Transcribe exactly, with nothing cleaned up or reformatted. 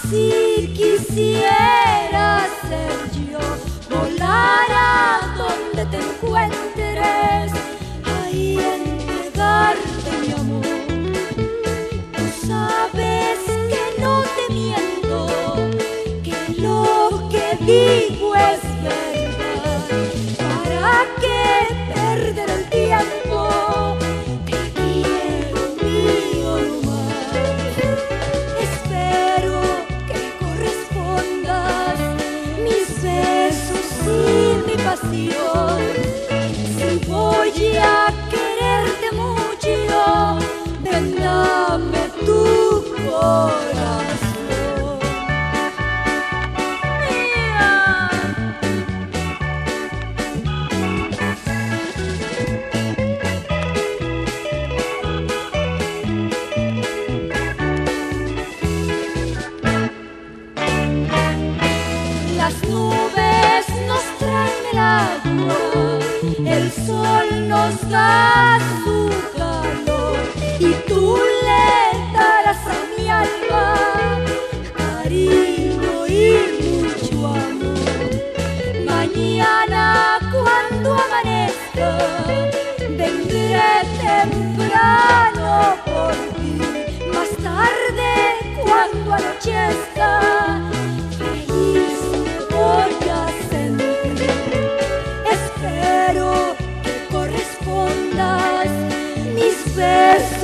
Si quisiera ser yo, volar a donde te encuentres, ahí entregarte mi amor. Tú sabes que no te miento, que lo que digo es verdad. ¿Para qué perder el tiempo? Te quiero mío nomás. Espero que correspondas mis besos y mi pasión. Si voy a quererte mucho, ven, dame tu corazón. Las nubes nos traen el agua, el sol nos da su calor, y tú le darás a mi alma cariño y mucho amor. Mañana cuando amanezca, vendré temprano por ti. Más tarde cuando anochezca, feliz me voy a sentir. Espero que correspondas mis besos